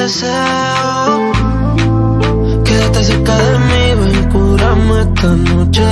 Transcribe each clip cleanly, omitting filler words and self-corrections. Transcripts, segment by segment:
deseo. Quédate cerca de mí, ven, cúrame esta noche.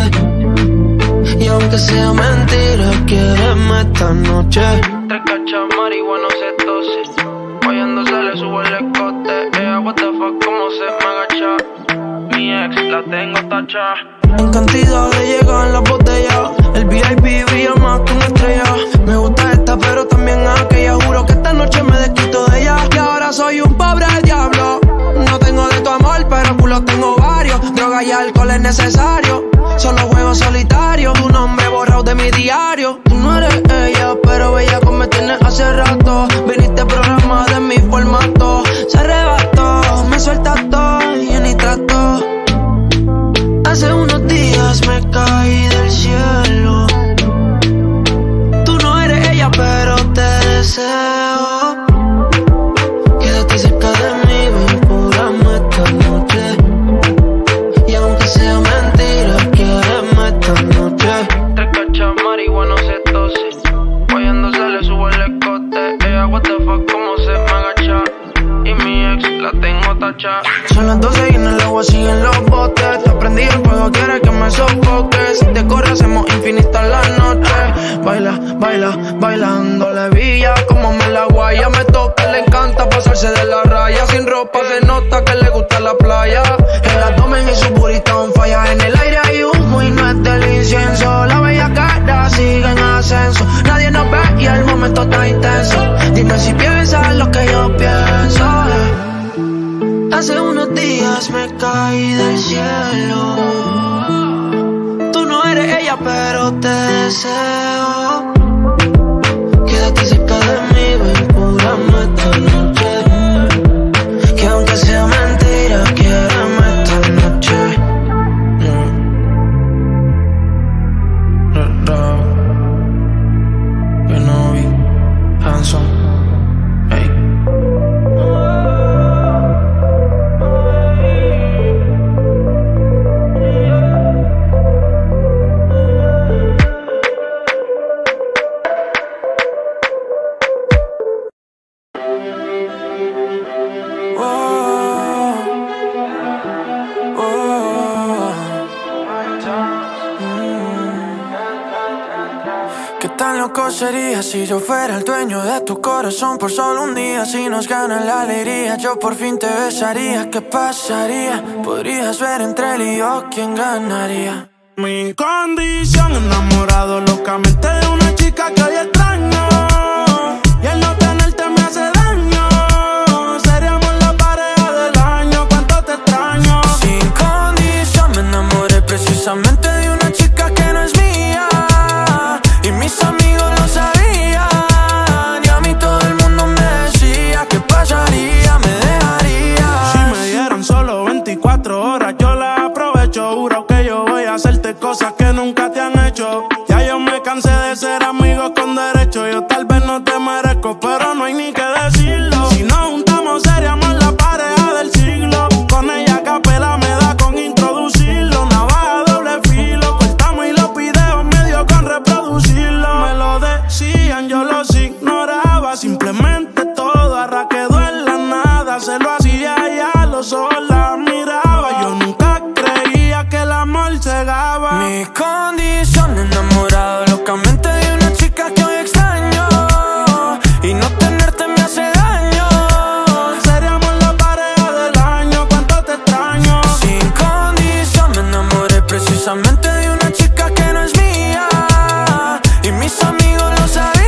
Y aunque sea mentira, quiéreme esta noche. 3 cachas, marihuana, se tose. Guayando se le sube el escote. What the fuck, cómo se me agacha. Mi ex la tengo tacha. En cantidad de llegar en la botella. El VIP brilla más que una estrella. Me gusta esta pero también aquella. Juro que esta noche me desquito de ella. Y ahora soy un pobre diablo. No tengo de tu amor pero culo tengo varios. Droga y alcohol es necesario. Solo juego solitario. Tu nombre borrado de mi diario. Tú no eres ella pero bella como me tienes hace rato. Viniste programa de mi formato. Se arrebató, me suelta todo y yo ni trato. Hace unos días me caí del cielo. Tú no eres ella pero te deseo. Quédate cerca de mí, ven, cúrame esta noche. Y aunque sea mentira, quiéreme esta noche. 3 cachas, marihuana, se tose. Guayando se le sube el escote. What the fuck, cómo se me agacha. Y mi ex la tengo tacha. Son las 12 y en el agua siguen los botes. Te prendí el fuego, quieres que me sofoques. Si te corre hacemos infinita la noche. Baila, baila, bailando la villa. Como me la guaya, me toca, le encanta pasarse de la raya. Sin ropa se nota que le gusta la playa. El abdomen y su burrito on falla. En el aire hay humo y no es del incienso. La bella cara sigue en ascenso. Nadie nos ve y el momento está intenso. Dime si piensas lo que yo pienso. Hace unos días me caí del cielo. Tú no eres ella pero te deseo. Quédate cerca de mí, ven, cúrame esta noche. Que aunque sea mentira, quiéreme esta noche. You know we handsome. Hey. ¿Qué tan loco sería si yo fuera el dueño de tu corazón por solo un día? Si nos gana la alegría, yo por fin te besaría. ¿Qué pasaría? Podrías ver entre él y yo quién ganaría. Mi condición, enamorado locamente de una chica que hoy extraño. Y el no tenerte me hace daño. Seríamos la pareja del año, cuánto te extraño. Sin condición me enamoré precisamente de una chica que no es mía. Y mis amigos lo sabían. Y a mí todo el mundo me decía ¿qué pasaría? Me dejaría. Si me dieran solo 24 horas yo las aprovecho. Juro que yo voy a hacerte cosas que nunca te han hecho. Ya yo me cansé de ser amigos con derecho. Yo tal vez no te merezco pero no hay ni que decirlo. Si nos juntamos seríamos la pareja del siglo. Con ella a capela me da con introducirlo. Navaja doble filo, cortamos y los videos medio con reproducirlo. Me lo decían, yo los ignoraba. Simplemente todo ahora quedó en la nada. Se lo hacía y a los ojos la miraba. Yo nunca creía que el amor cegaba. Mi condición, enamorado locamente de una chica que hoy extraño. Y no tenerte me hace daño. Seríamos la pareja del año, cuánto te extraño. Sin condición me enamoré precisamente de una chica que no es mía. Y mis amigos lo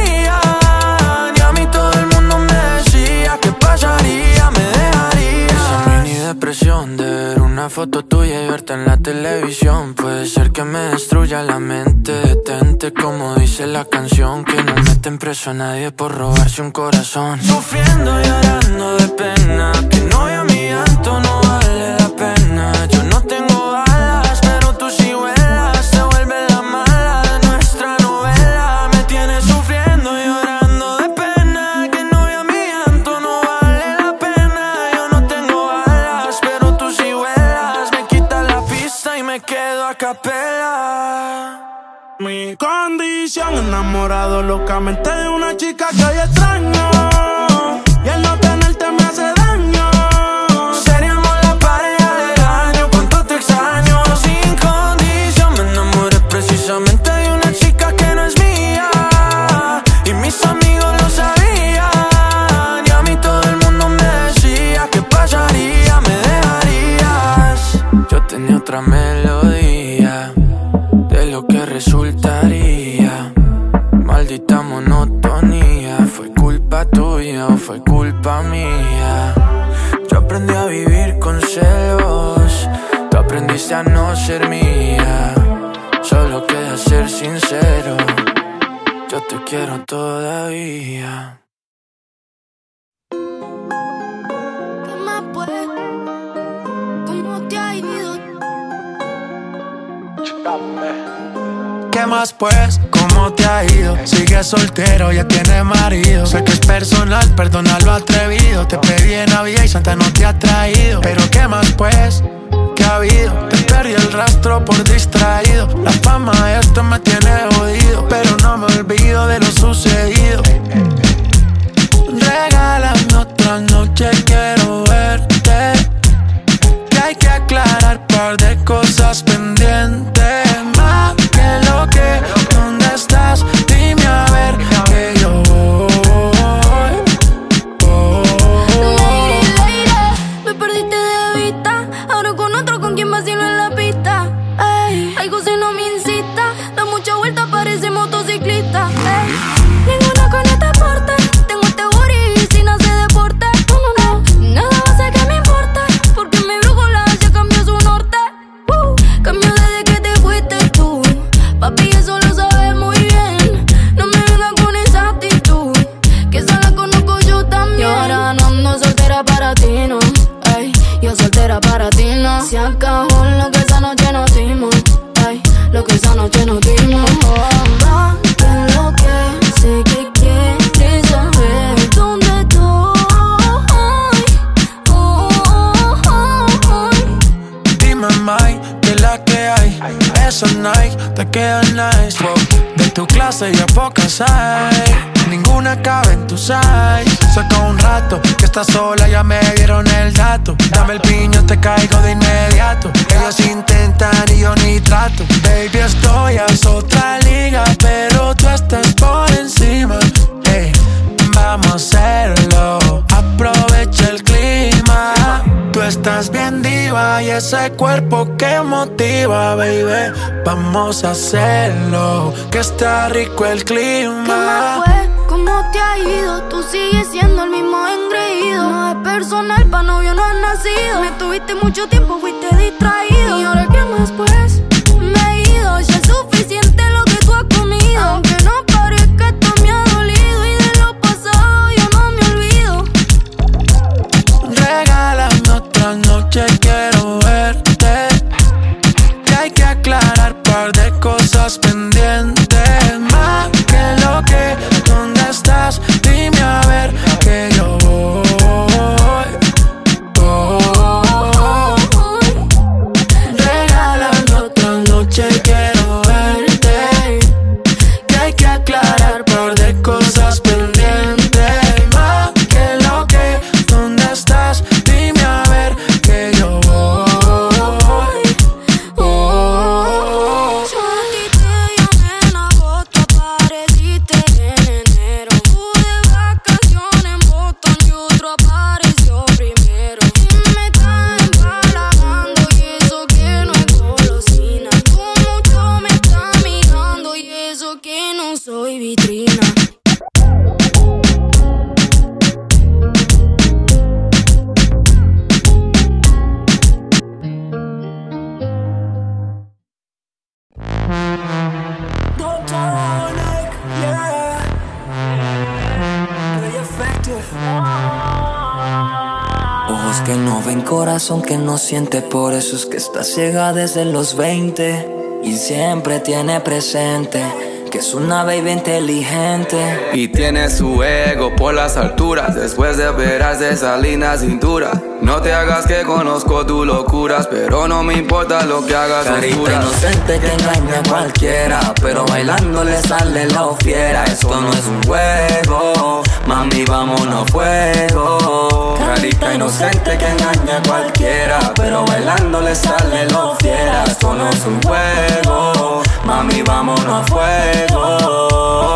sabían. Y a mí todo el mundo me decía ¿qué pasaría? Me dejaría. Esa mini depresión de ver una foto tuya y verte en la televisión puede ser que me destruya la mente. Detente como dice la canción, que no meten preso a nadie por robarse un corazón. Sufriendo y llorando de pena, que novia mi llanto no vale la pena. Yo no tengo alas, pero tú sí vuelas. Se vuelve la mala de nuestra novela. Me tienes sufriendo y llorando de pena, que novia mi llanto no vale la pena. Yo no tengo alas, pero tú sí vuelas. Me quita la pista y me quedo a capela. Mi condición, enamorado locamente de una chica que hoy extraño. Y el no tenerte me hace daño. otra melodía de lo que resultaría. Maldita monotonía, ¿fue culpa tuya o fue culpa mía? Yo aprendí a vivir con celos, tú aprendiste a no ser mía. Solo queda ser sincero, yo te quiero todavía. ¿Qué más pues? ¿Cómo te ha ido? ¿Qué más pues? ¿Cómo te ha ido? Sigues soltero, ya tienes marido. Sé que es personal, perdona lo atrevido. Te pedí en Navidad y Santa no te ha traído. Pero ¿qué más pues? ¿Qué ha habido? Te perdí el rastro por distraído. La fama de esto me tiene jodido, pero no me olvido de lo sucedido. Regálame otra noche, quiero verte. Que hay que aclarar par de cosas pendientes. Más que lo que, ¿dónde estás? Dime a ver que yo voy. Lady, me perdiste de vista. Ahora con otro, con quien vacilo en la pista. Ey, algo si no me incita. Da mucha vuelta, parece motociclista. Ey, ninguna con este porte. Tengo este booty sin hacer deporte. No, no, no, nada va a hacer que me importe. Porque mi brújula ya cambió su norte. Cambió desde que te fuiste tú. Papi, eso lo sabes muy bien. No me vengas con esa actitud, que esa la conozco yo también. Y ahora no ando soltera para ti, no. Ey, yo soltera para ti, no. Se acabó lo que esa noche nos dimos. Ey, lo que esa noche nos dimos. Va, que lo que sé que quieres saber dónde estoy. Dime, Mike, que la que hay. Esa Nike te queda nice. De tu clase ya pocas hay. Ninguna cabe en tu size. Saca un rato que estás sola, ya me dieron el dato. Dame el piño, te caigo de inmediato. Ellos intentan y yo ni trato. Baby, estoy a otra liga, pero tú estás por encima. Ey, vamos a hacerlo, aprovecha el clima. Tú estás bien diva y ese cuerpo que motiva, baby. Vamos a hacerlo, que está rico el clima. ¿Qué más fue? ¿Cómo te ha ido? Tú sigues siendo el mismo engreído. No es personal, pa' novio no has nacido. Me tuviste mucho tiempo, fuiste distraído. ¿Y ahora qué más pues? Me he ido, ya es suficiente lo que tú has comido. Aunque no parezca, esto me ha dolido. Y de lo pasado yo no me olvido. Regálame otra noche, quiero verte. Que hay que aclarar par de cosas pendientes. Más que lo que, ¿dónde estás? Dime a ver que yo voy. Regálame otra noche, quiero verte. Que hay que aclarar par de cosas pendientes. Más que lo que, ¿dónde estás? Dime a ver que yo voy. Yo a ti te llamé en agosto, apareciste en enero. Pude vacaciones en Boston y otro apareció primero. Y me estás empalagando y eso que no es golosina. Tú mucho me estás mirando y eso que no soy vitrina. Ojos que no ven, corazón que no siente. Por eso es que está ciega desde los 20 y siempre tiene presente que es una baby inteligente. Y tiene su ego por las alturas. Después de operar de esa linda cintura. No te hagas que conozco tus locuras, pero no me importa lo que hagas. Carita inocente que engaña a cualquiera, pero bailando le sale la fiera. Esto no es un juego, mami, vámonos a fuego. Carita inocente que engaña a cualquiera, pero bailando le sale la fiera. Esto no es un juego, mami, vámonos a fuego.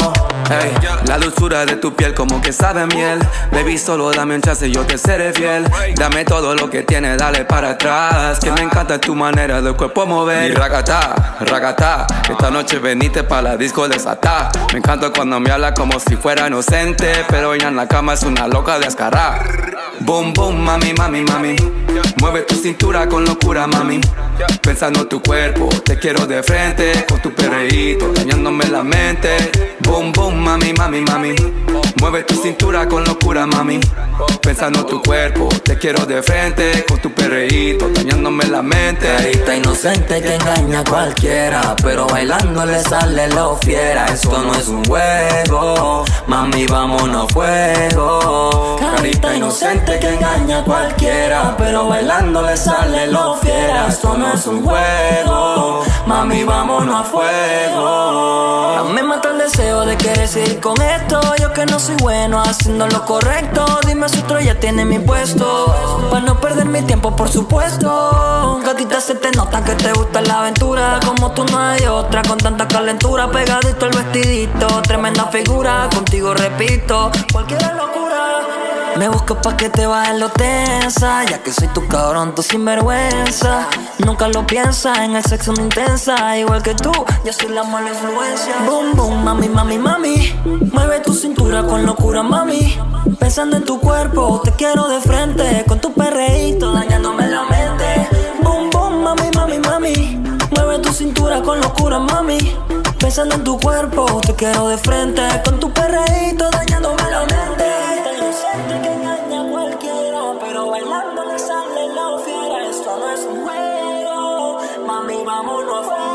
Ey, la dulzura de tu piel como que sabe a miel. Baby, solo dame un chance, yo te seré fiel. Dame todo lo que tienes, dale para atrás. Que me encanta tu manera del cuerpo mover. Y ragata, ragata, esta noche veniste pa' la disco desata. Me encanta cuando me habla como si fuera inocente, pero ella en la cama es una loca de ascará. Boom, boom, mami, mami, mami. Mueve tu cintura con locura, mami. Pensando en tu cuerpo, te quiero de frente. Con tu perreíto, dañándome la mente. Boom, boom, mami, mami, mami. Mueve tu cintura con locura, mami. Pensando en tu cuerpo, te quiero de frente. Con tu perreíto, dañándome la mente. Carita inocente que engaña a cualquiera, pero bailando le sale lo fiera. Esto no es un juego, mami, vámonos a fuego. Carita inocente que engaña a cualquiera, pero bailando le sale lo fiera. Esto no es un juego, mami, vámonos a fuego. A mí me mata el deseo de querer seguir con esto. Yo que no soy bueno haciendo lo correcto. Dime si otro ya tiene mi puesto, para no perder mi tiempo, por supuesto. Gatita, se te nota que te gusta la aventura. Como tú no hay otra, con tanta calentura. Pegadito el vestidito, tremenda figura. Contigo repito, cualquier locura. Me busco pa' que te bajes lo tensa, ya que soy tu cabrón, tu sinvergüenza. Nunca lo piensas, en el sexo no intensa. Igual que tú, yo soy la mala influencia. Boom, boom, mami, mami, mami. Mueve tu cintura con locura, mami. Pensando en tu cuerpo, te quiero de frente. Con tu perreíto, dañándome la mente. Boom, boom, mami, mami, mami. Mueve tu cintura con locura, mami. Pensando en tu cuerpo, te quiero de frente. Con tu perreíto, dañándome la mente. Inocente que engaña a cualquiera, pero bailando le sale la fiera. Esto no es un juego, mami, vámonos a fuego.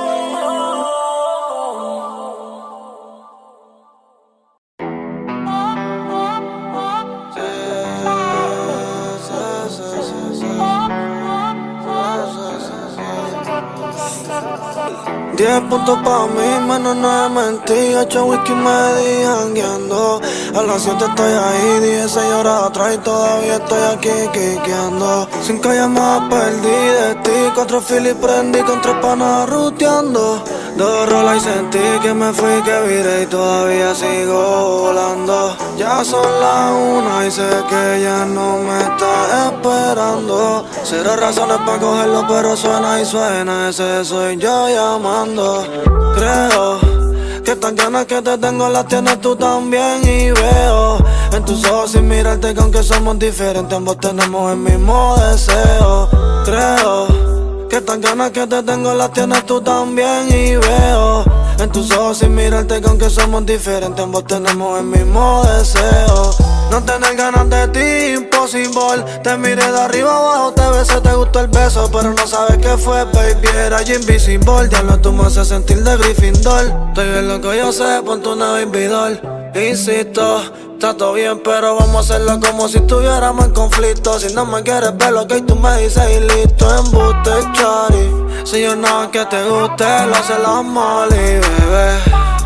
Diez puntos pa' mí, menos 9 mentiras. 8 whisky me di jangueando. A las 7 estoy ahí, 16 horas atrás y todavía estoy aquí quiqueando. 5 llamadas perdí de ti, 4 filis prendí con 3 panas ruteando. 2 rolas y sentí que me fui, que viré y todavía sigo volando. Ya son las 1 y sé que ella no me está esperando. 0 razones pa' cogerlo, pero suena y suena. Ese soy yo llamando. Creo que tan ganas que te tengo las tienes tú también. Y veo en tus ojos sin mirarte que aunque somos diferentes, ambos tenemos el mismo deseo. Creo que tan ganas que te tengo las tienes tú también. Y veo en tus ojos sin mirarte que aunque somos diferentes, ambos tenemos el mismo deseo. No tener ganas de ti, imposible. Te miré de arriba abajo, te besé, te gustó el beso, pero no sabes qué fue, baby, era yo invisible. Diablo, tú me haces sentir de Gryffindor. Estoy bien loco, yo sé, ponte una baby doll. Insisto, está todo bien, pero vamos a hacerlo como si estuviéramos en conflicto. Si no me quieres ver, ok, tú me dices y listo. Embuste, chari. Si yo no que te guste, lo hace la Molly, bebé.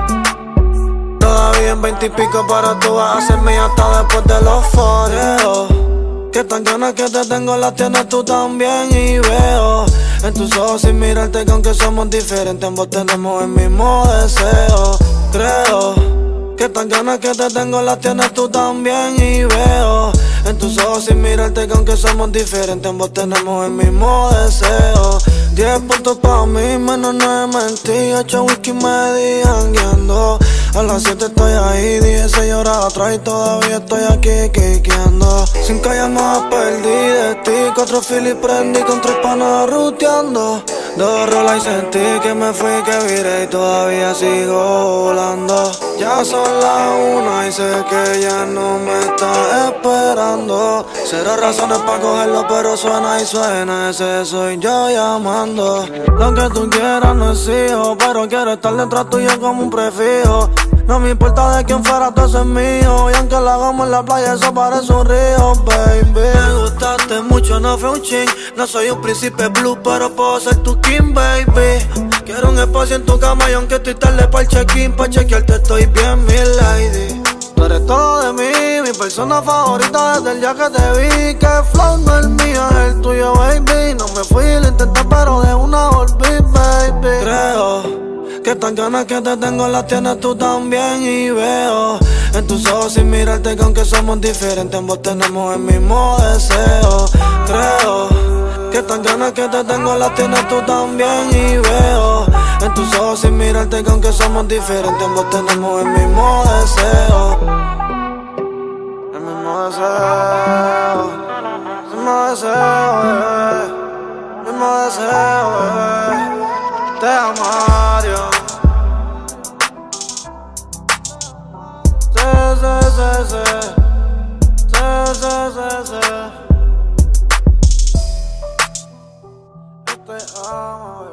Todavía en 20 y pico, pero tú vas a ser mía hasta después de los foreos. Que tan ganas que te tengo las tienes tú también. Y veo en tus ojos sin mirarte que aunque somos diferentes, ambos tenemos el mismo deseo. Creo que tan ganas que te tengo las tienes tú también. Y veo en tus ojos sin mirarte que aunque somos diferentes, ambos tenemos el mismo deseo. 10 puntos pa' mí, menos 9 mentiras. 8 whisky me di jangueando. A las 7 estoy ahí, 16 horas atrás y todavía estoy aquí quiqueando. 5 llamadas perdí de ti, 4 filis prendí con 3 panas ruteando. 2 rolas y sentí que me fui, que viré y todavía sigo volando. Ya son las 1 y sé que ella no me está esperando. 0 razones pa' cogerlo, pero suena y suena. Ese soy yo llamando. Lo que tú quieras no es hijo, pero quiero estar detrás tuyo como un prefijo. No me importa de quién fuera, todo eso es mío. Y aunque lo hagamos en la playa, eso parece un río, baby. Me gustaste mucho, no fue un ching. No soy un príncipe blue, pero puedo ser tu king, baby. Quiero un espacio en tu cama y aunque estoy tarde para el check-in, pa' chequearte estoy bien, mi lady. Tú eres todo de mí, mi persona favorita desde el día que te vi. Que flow no es el mío, es el tuyo, baby. No me fui, lo intenté, pero de una volví, baby. Creo Que tan ganas que te tengo las tienes tú también. Y veo en tus ojos sin mirarte que aunque somos diferentes ambos tenemos el mismo deseo. Creo que tan ganas que te tengo las tienes tú también. Y veo en tus ojos sin mirarte que aunque somos diferentes ambos tenemos el mismo deseo. El mismo deseo. El mismo deseo, bebé. El mismo deseo, bebé. Te amaría. Te amo.